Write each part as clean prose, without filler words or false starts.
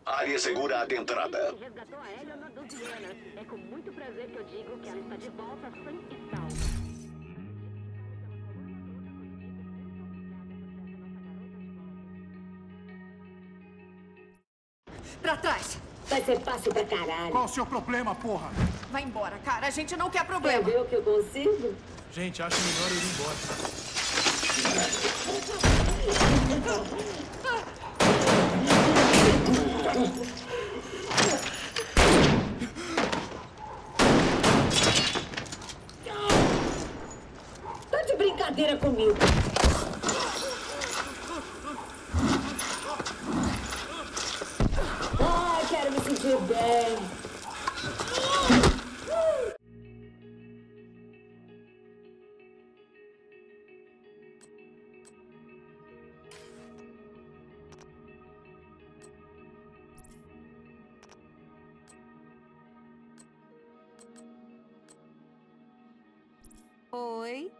Área segura adentrada. Resgatou a Eleanor dos Vienas. É com muito prazer que eu digo que ela está de volta sã e salva. Pra trás! Vai ser fácil pra caralho. Qual o seu problema, porra? Vai embora, cara. A gente não quer Quer problema. ver o que eu consigo? Gente, acho melhor eu ir embora. Tá de brincadeira comigo. Ah, quero me sentir bem. Oi?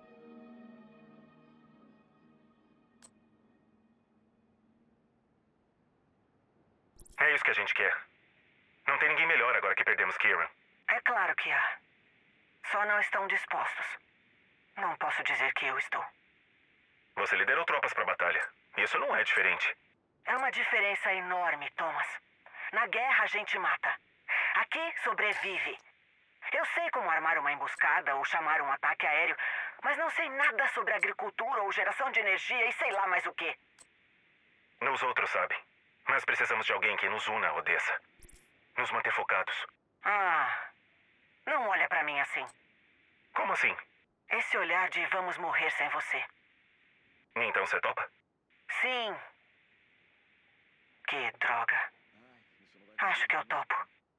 É isso que a gente quer. Não tem ninguém melhor agora que perdemos Kieran. É claro que há. Só não estão dispostos. Não posso dizer que eu estou. Você liderou tropas para a batalha. Isso não é diferente. É uma diferença enorme, Thomas. Na guerra a gente mata. Aqui sobrevive. Eu sei como armar uma emboscada ou chamar um ataque aéreo, mas não sei nada sobre agricultura ou geração de energia e sei lá mais o quê. Nos outros sabe. Mas precisamos de alguém que nos una, Odessa. Nos manter focados. Ah, não olha pra mim assim. Como assim? Esse olhar de vamos morrer sem você. Então você topa? Sim. Que droga. Acho que eu topo.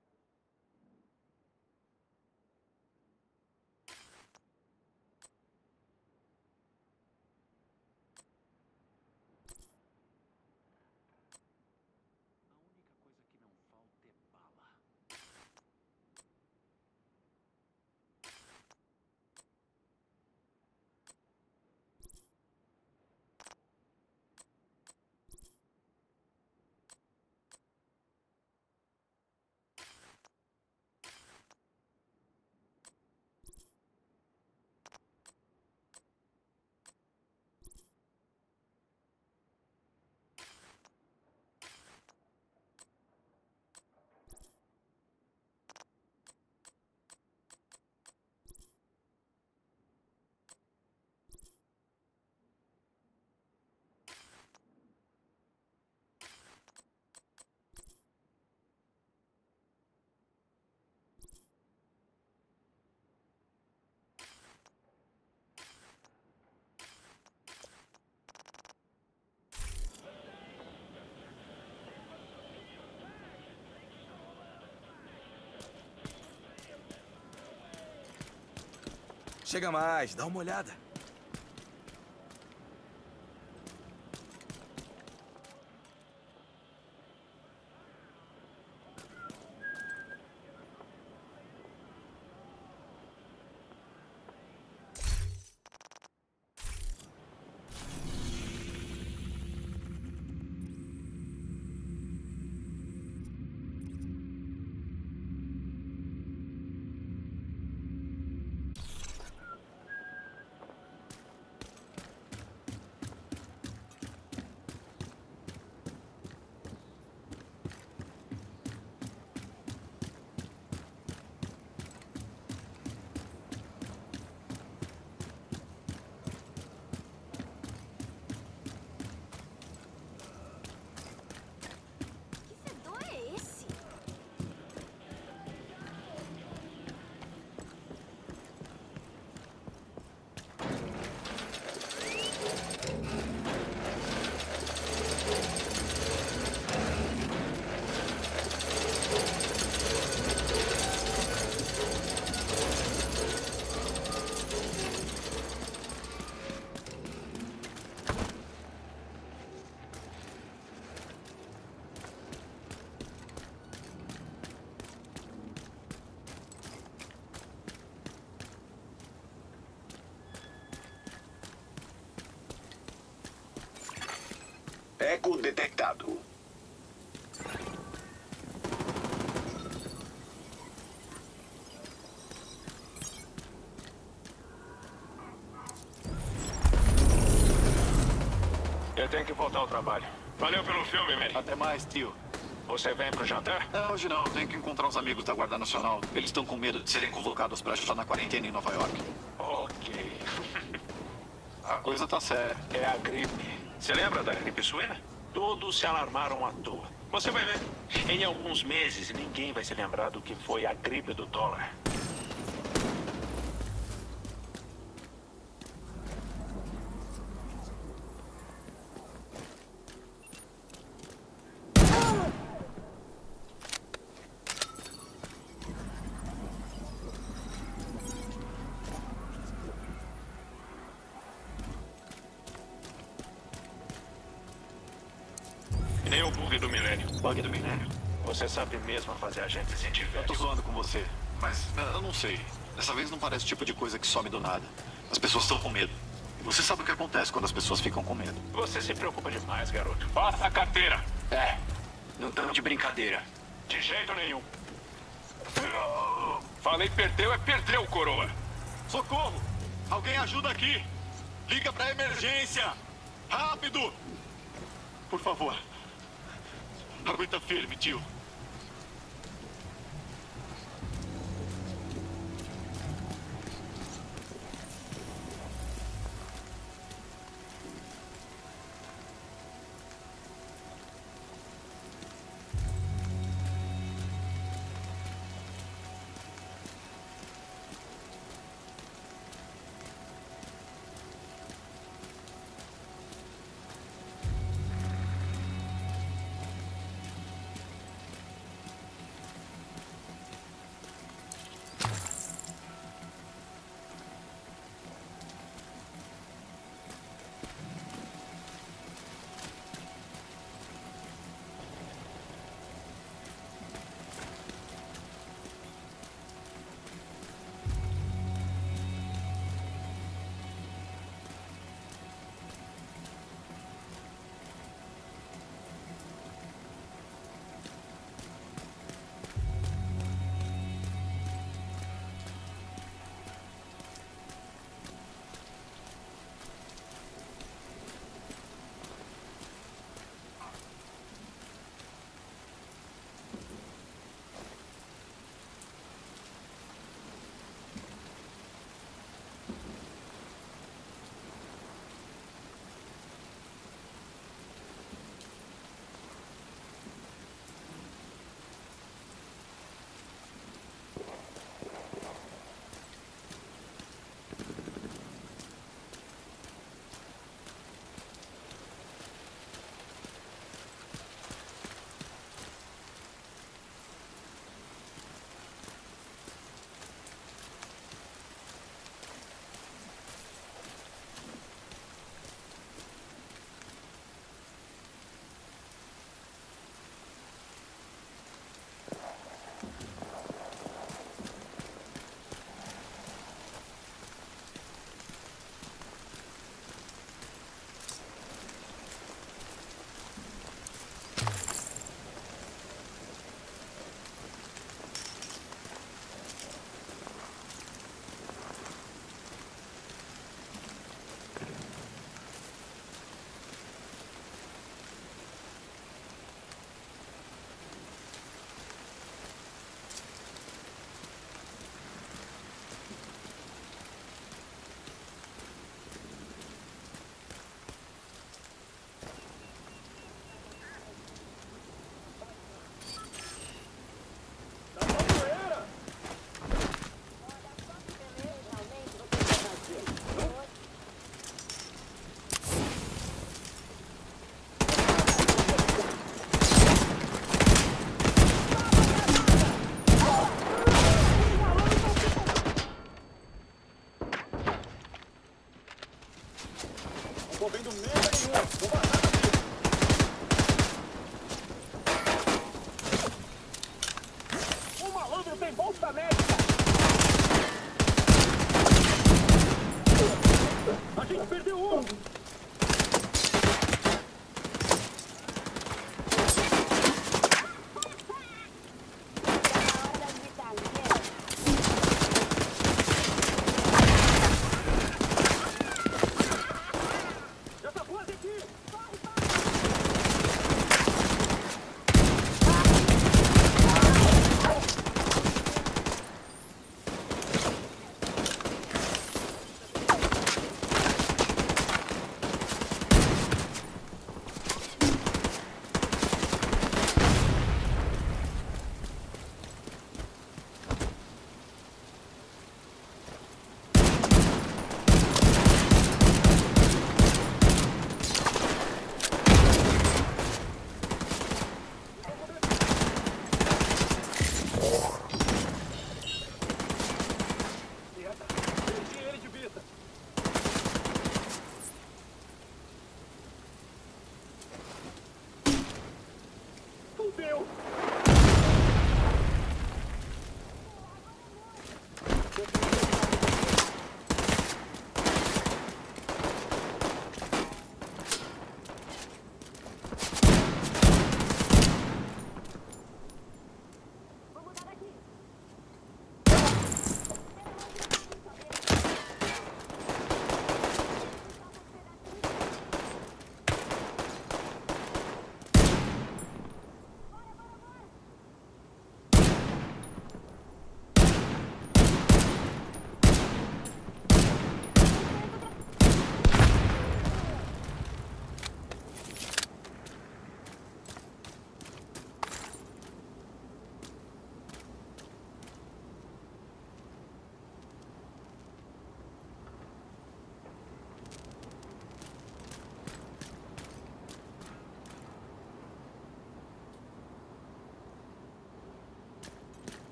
Chega mais, dá uma olhada. Que fedor é esse? Eco detectado. ao trabalho. Valeu pelo filme, Mary. Até mais, tio. Você vem pro jantar? Hoje não. Tenho que encontrar os amigos da Guarda Nacional. Eles estão com medo de serem convocados para ajudar na quarentena em Nova York. Ok. A coisa tá séria. É a gripe. Você lembra da gripe suína? Todos se alarmaram à toa. Você vai ver. Em alguns meses, ninguém vai se lembrar do que foi a gripe do dólar. E nem o bug do milênio. Bug do milênio. Você sabe mesmo fazer a gente sentir Eu tô velho. zoando com você. Mas eu não sei. Dessa vez não parece o tipo de coisa que some do nada. As pessoas estão com medo. E você sabe o que acontece quando as pessoas ficam com medo. Você se preocupa demais, garoto. Faça a carteira. Não estamos de brincadeira. De jeito nenhum. Falei perdeu, é perdeu, coroa. Socorro! Alguém ajuda aqui! Liga pra emergência! Rápido! Por favor. Aguenta firme, tio.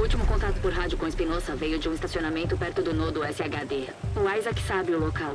último contato por rádio com Espinosa veio de um estacionamento perto do nodo SHD. O Isaac sabe o local.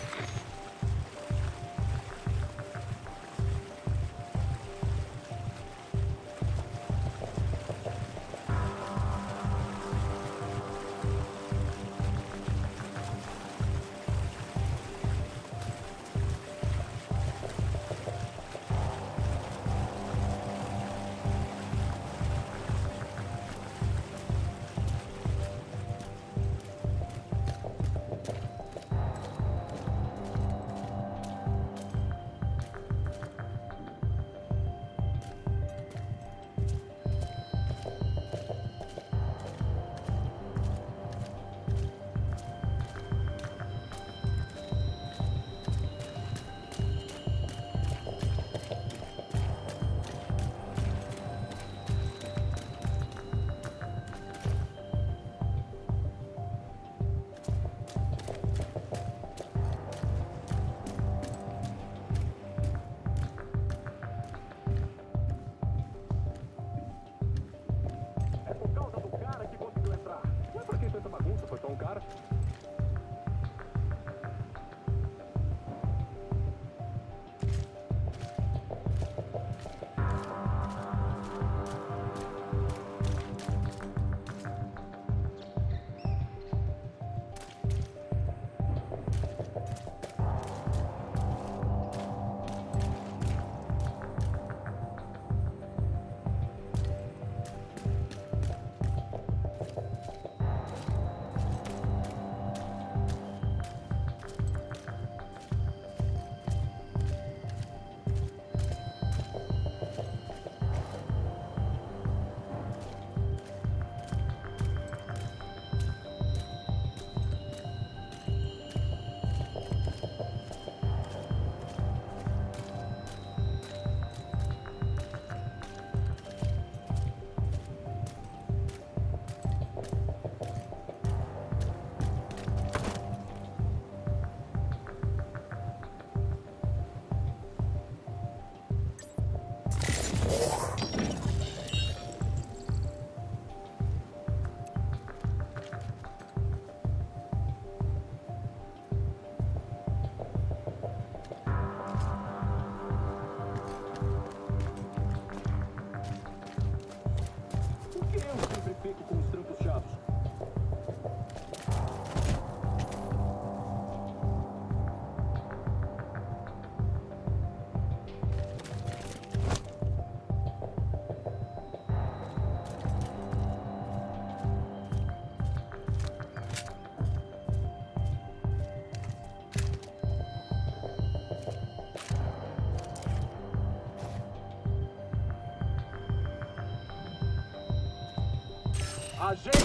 A gente...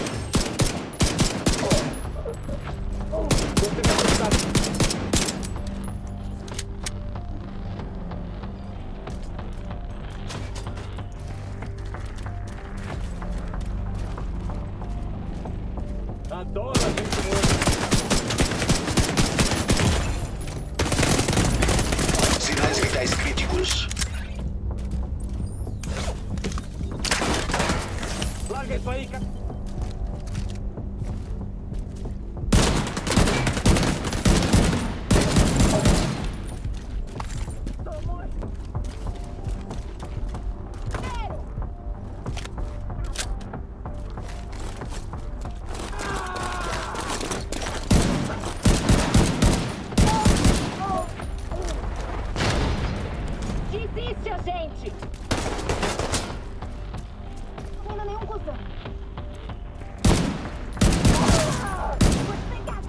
Você vai tentar... Adoro a gente morta. Sinais vitais críticos. Larga isso aí, cara. Desiste, gente! Não ainda nenhum cuzão. Vou te pegar.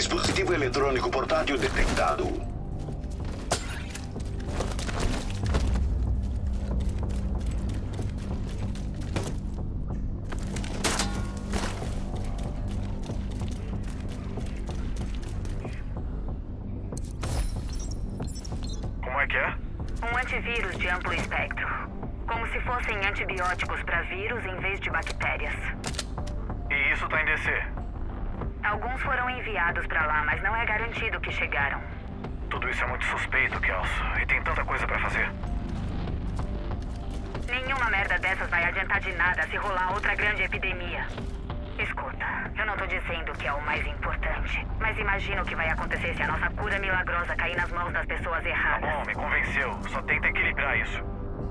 Dispositivo eletrônico portátil detectado. Como é que é? Um antivírus de amplo espectro. Como se fossem antibióticos para vírus em vez de bactérias. E isso tá em DC? Alguns foram enviados para lá, mas não é garantido que chegaram. Tudo isso é muito suspeito, Kels. E tem tanta coisa pra fazer. Nenhuma merda dessas vai adiantar de nada se rolar outra grande epidemia. Escuta, eu não tô dizendo que é o mais importante, mas imagina o que vai acontecer se a nossa cura milagrosa cair nas mãos das pessoas erradas. Tá bom, me convenceu. Só tenta equilibrar isso.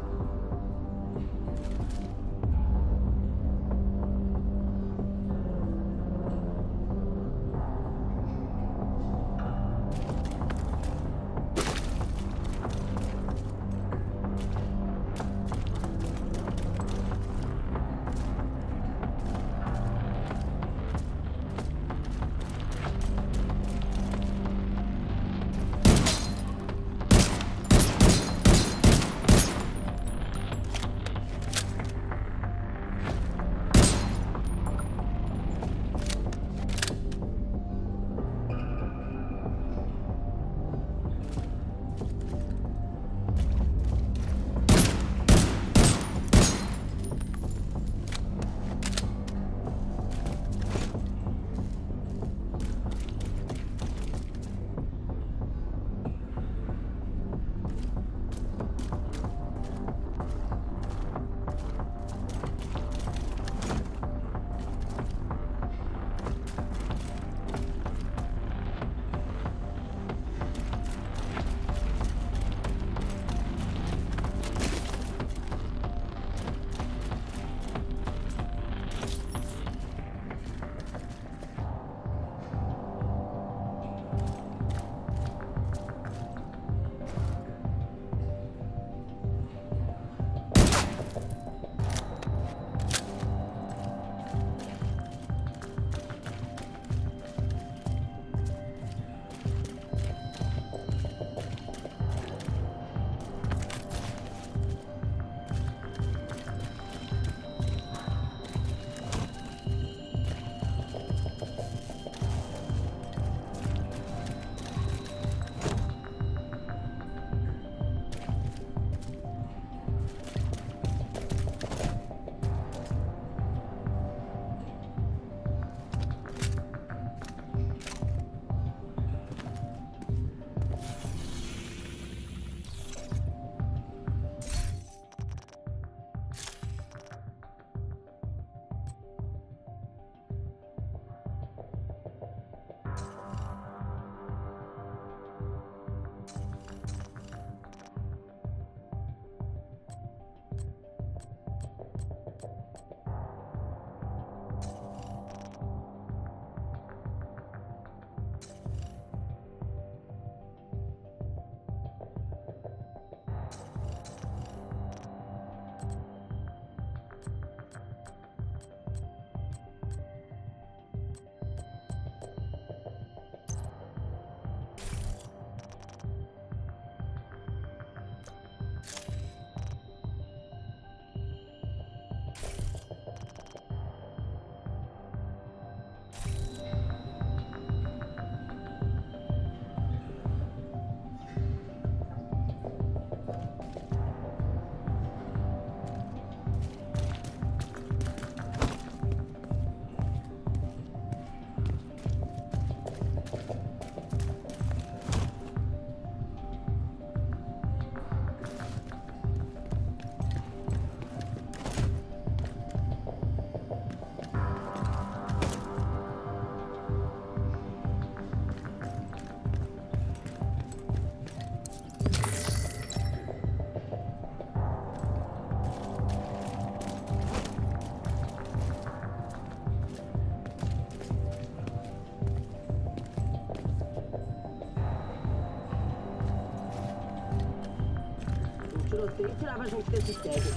tiroteio tirava a gente desse sério.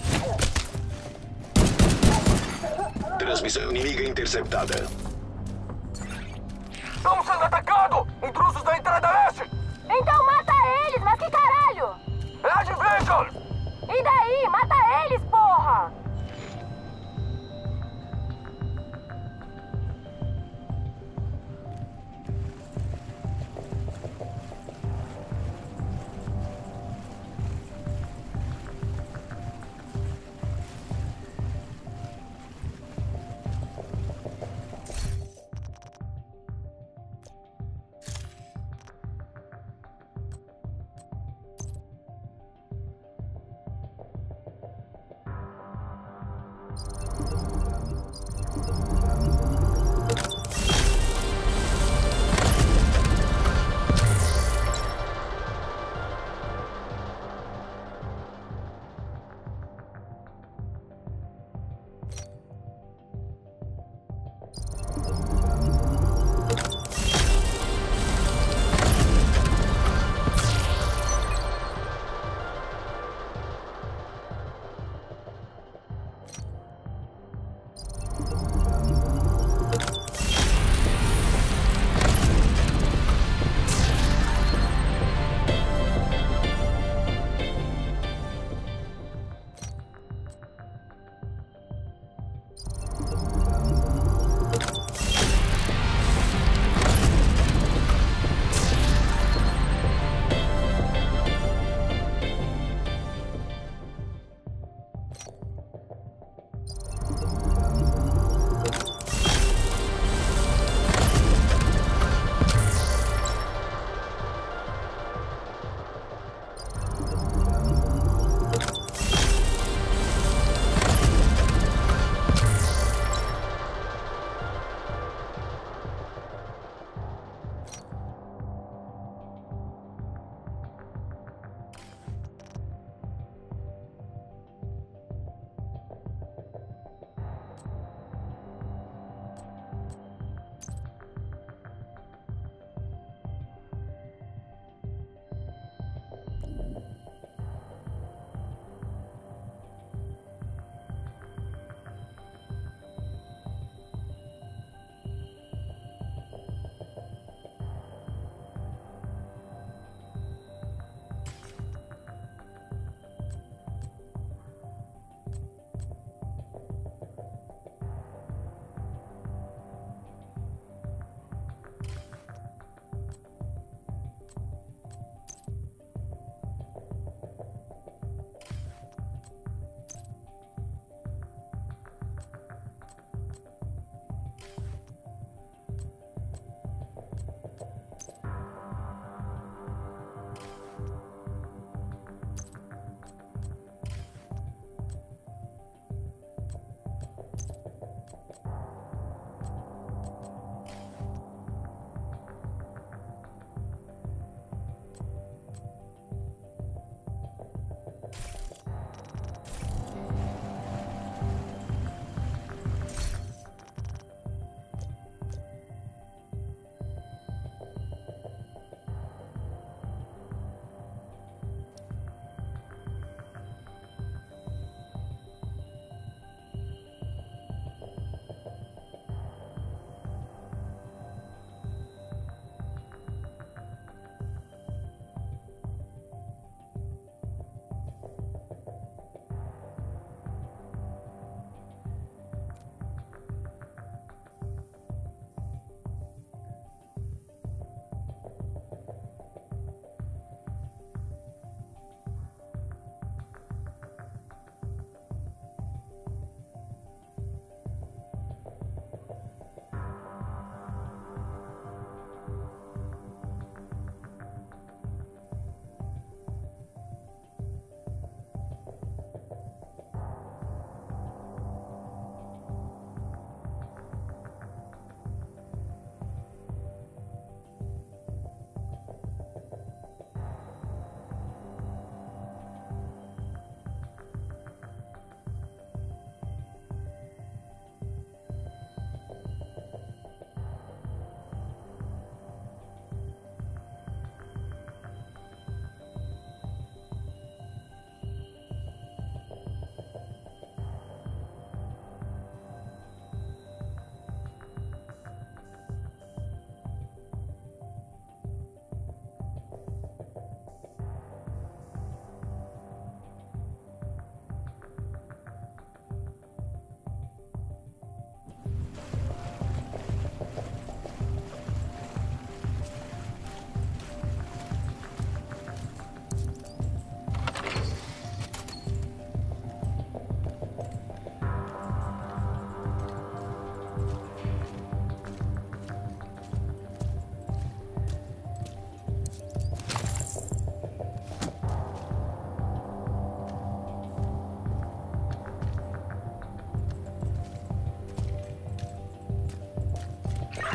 Transmissão inimiga interceptada. Estamos sendo atacados! Intrusos da entrada leste! Então mata eles, mas que caralho? É a Division! E daí? Mata eles, porra!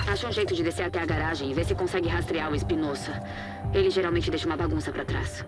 Acha um jeito de descer até a garagem e ver se consegue rastrear o Espinosa. Ele geralmente deixa uma bagunça pra trás.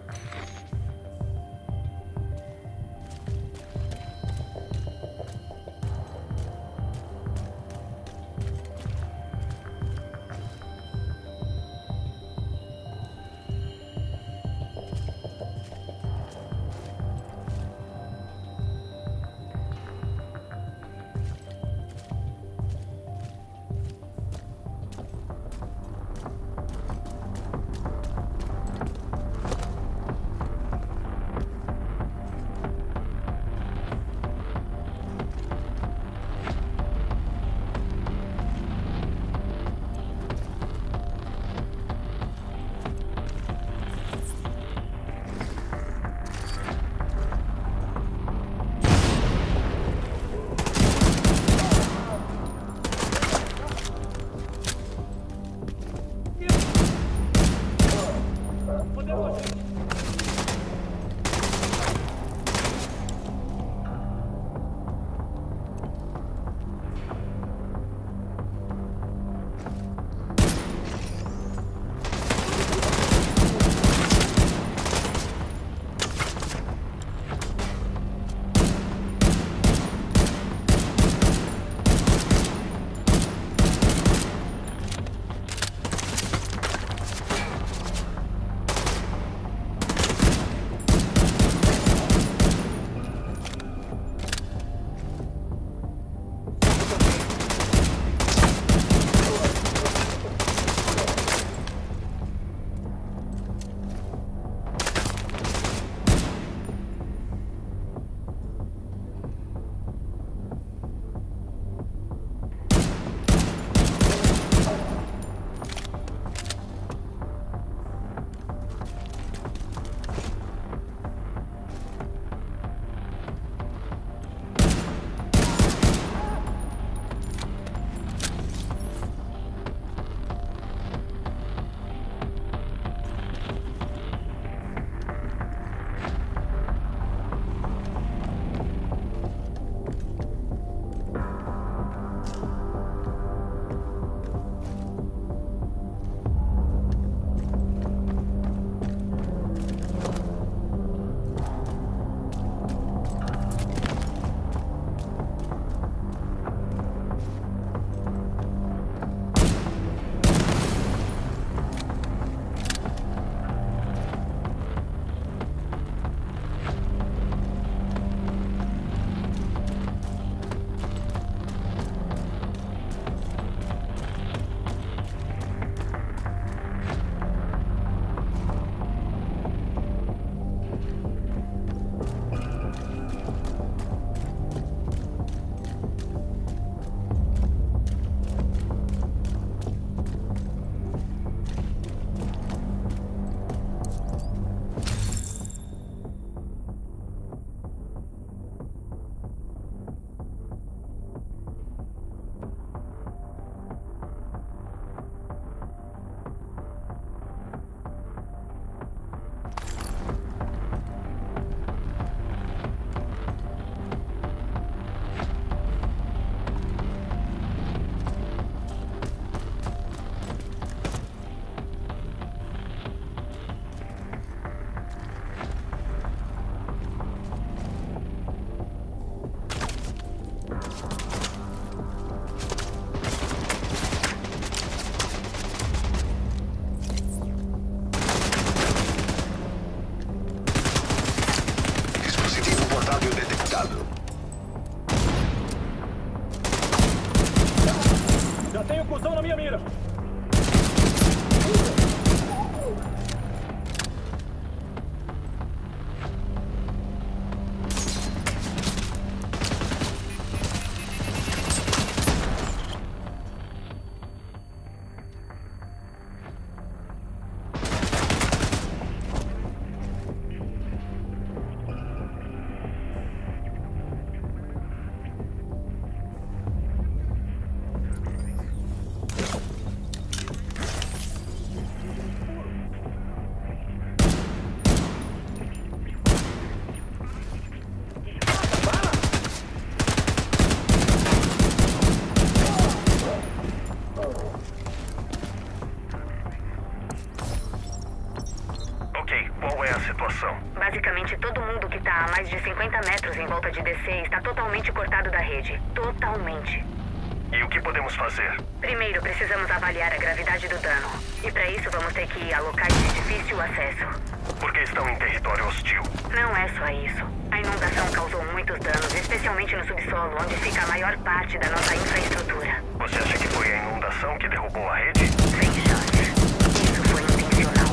mais de 50 metros em volta de DC está totalmente cortado da rede. Totalmente. E o que podemos fazer? Primeiro, precisamos avaliar a gravidade do dano. E para isso vamos ter que ir a locais de difícil acesso. Porque estão em território hostil. Não é só isso. A inundação causou muitos danos, especialmente no subsolo, onde fica a maior parte da nossa infraestrutura. Você acha que foi a inundação que derrubou a rede? Sem chance. Isso foi intencional.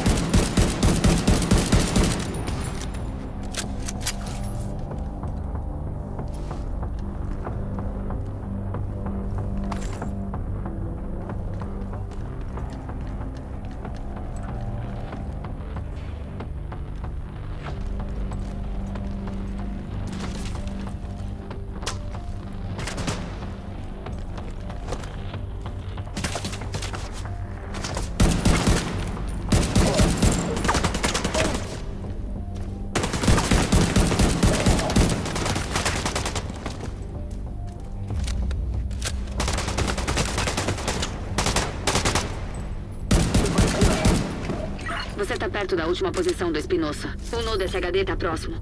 Você tá perto da última posição do Espinosa. O nodo SHD tá próximo.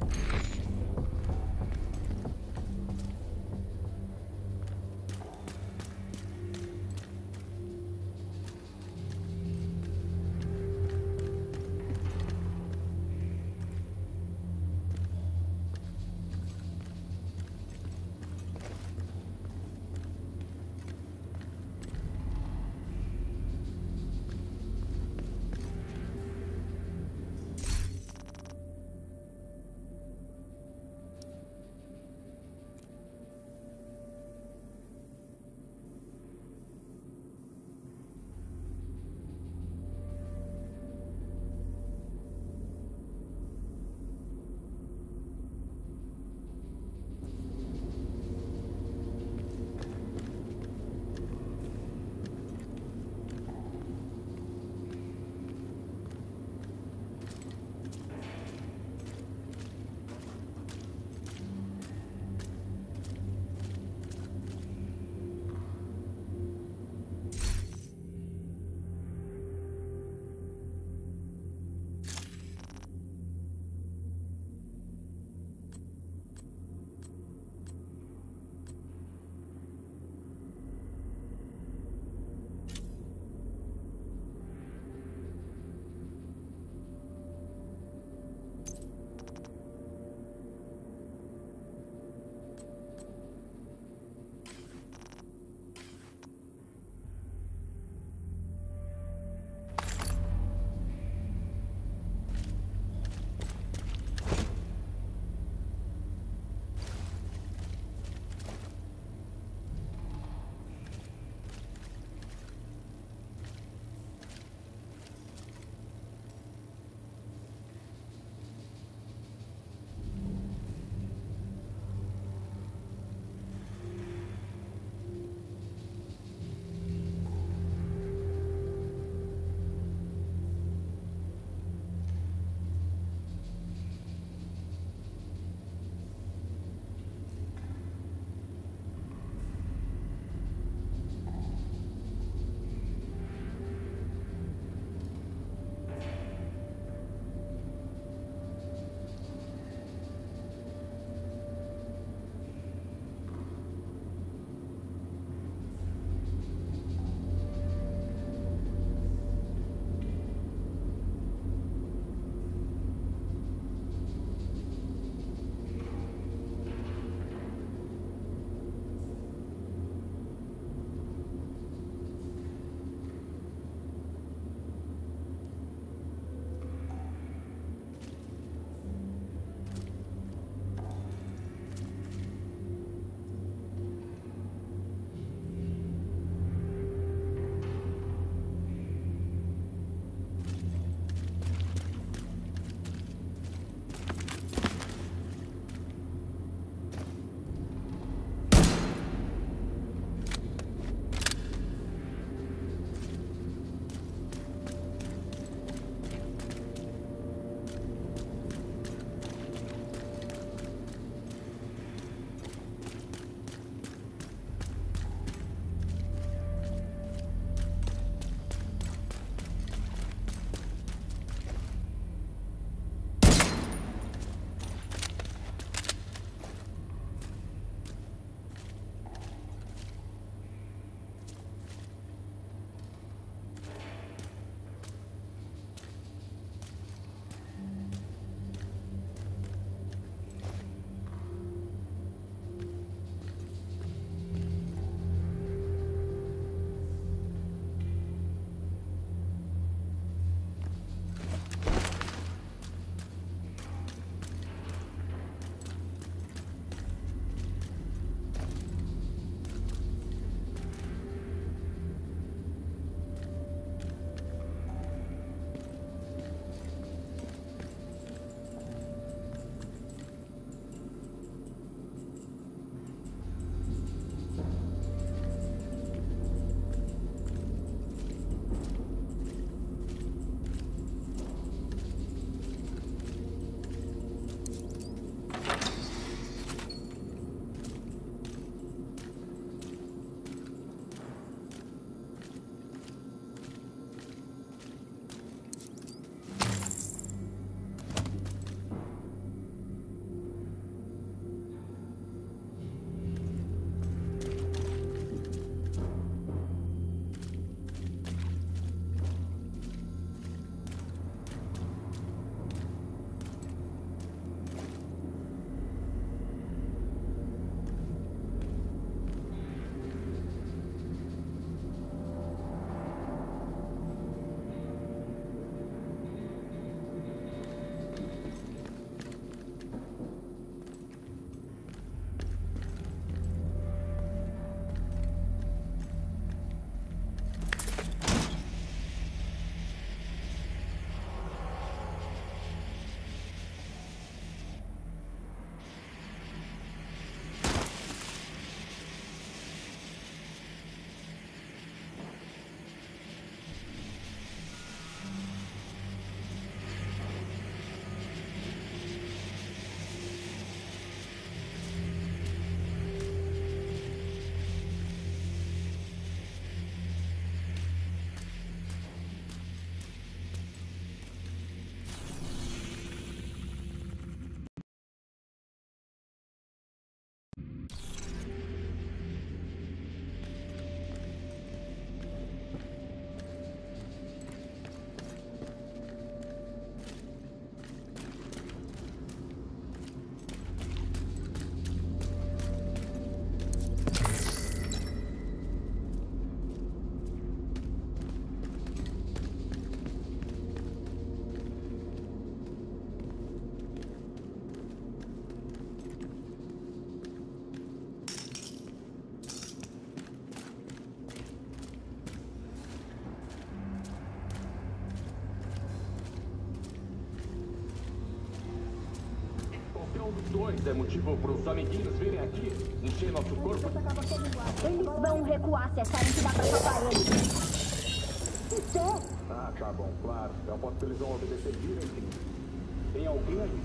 2 é motivo para os amiguinhos virem aqui, encher nosso corpo. Eles vão recuar se acharem que dá pra salvar eles. Isso é... Ah, tá bom, claro. Eu aposto que eles vão obedecer direitinho. Tem alguém aí?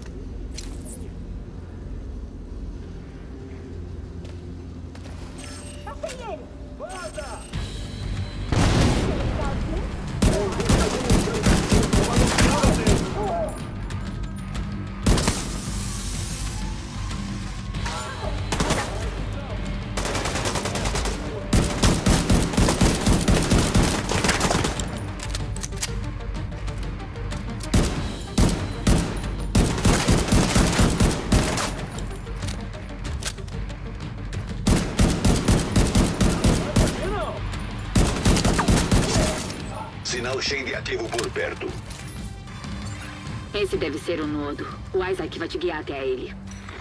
Achei ele! Guarda! Sinal Shade ativo por perto. Esse deve ser o nodo. O Isaac vai te guiar até ele.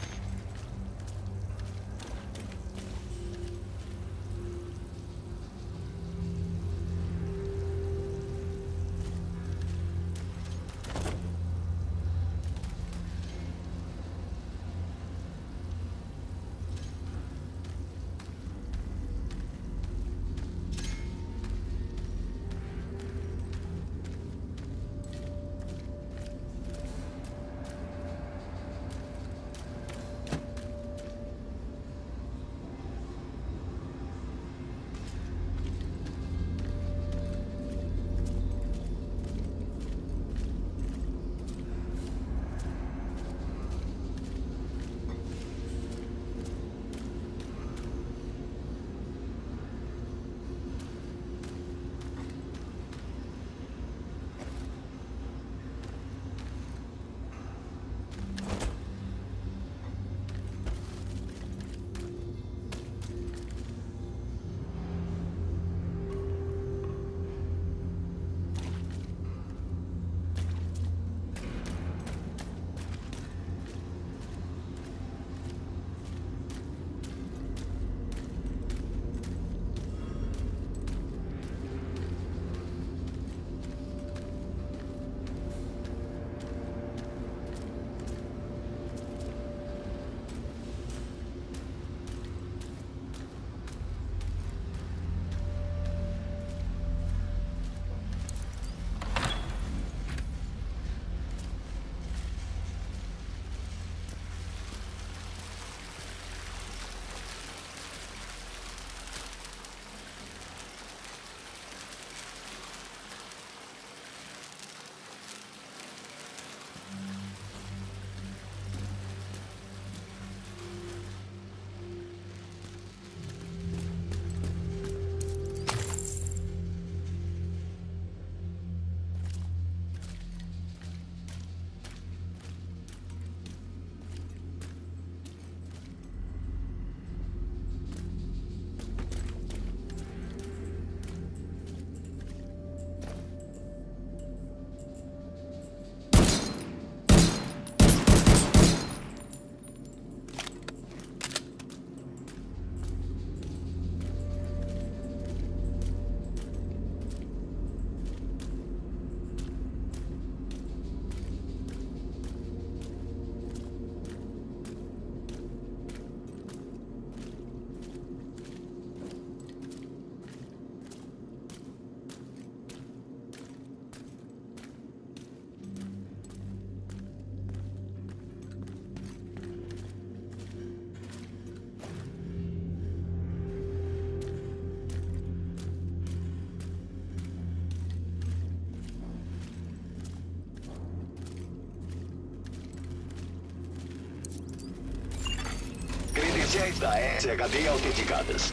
Credenciais da SHD autenticadas.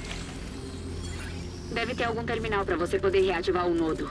Deve ter algum terminal para você poder reativar o nodo.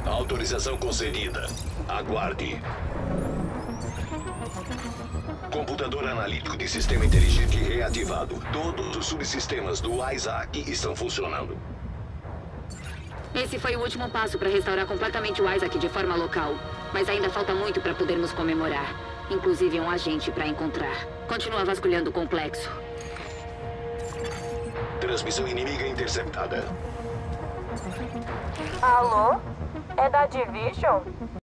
Autorização concedida. Aguarde. Computador analítico de sistema inteligente reativado. Todos os subsistemas do Isaac estão funcionando. Esse foi o último passo para restaurar completamente o Isaac de forma local. Mas ainda falta muito para podermos comemorar. Inclusive um agente para encontrar. Continua vasculhando o complexo. Transmissão inimiga interceptada. Alô? É da Division?